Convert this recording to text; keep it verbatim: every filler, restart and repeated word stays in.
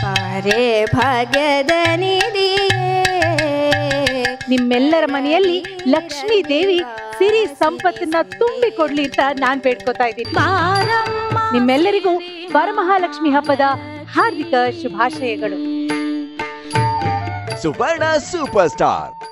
ಬಾರೆ ಭಾಗ್ಯದ ನಿಧಿಯೇ. ನಿಮ್ಮೆಲ್ಲರ ಮನೆಯಲ್ಲಿ ಲಕ್ಷ್ಮೀ ದೇವಿ ಸಿರಿ ಸಂಪತ್ತನ್ನ ತುಂಬಿ ಕೊಡ್ಲಿ ಅಂತ ನಾನ್ ಬೇಡ್ಕೋತಾ ಇದ್ದೀನಿ. ನಿಮ್ಮೆಲ್ಲರಿಗೂ ವರಮಹಾಲಕ್ಷ್ಮಿ ಹಬ್ಬದ ಹಾರ್ದಿಕ ಶುಭಾಶಯಗಳು. ಸುವರ್ಣ ಸೂಪರ್ ಸ್ಟಾರ್